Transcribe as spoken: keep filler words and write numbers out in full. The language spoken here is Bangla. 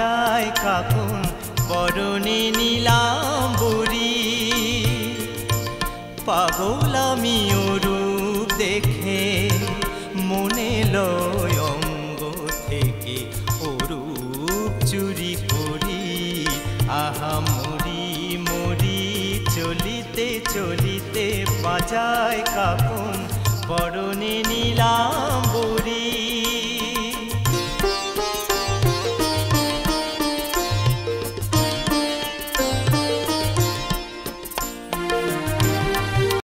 বাজায় কাকন পরনে নিলাম বুড়ি। পাগল আমি রূপ দেখে মনে লয় অঙ্গ থেকে অরূপ চুরি করি। আহা মরি মরি চলিতে চলিতে বাজায় কাকন পরনে নিলাম বুড়ি।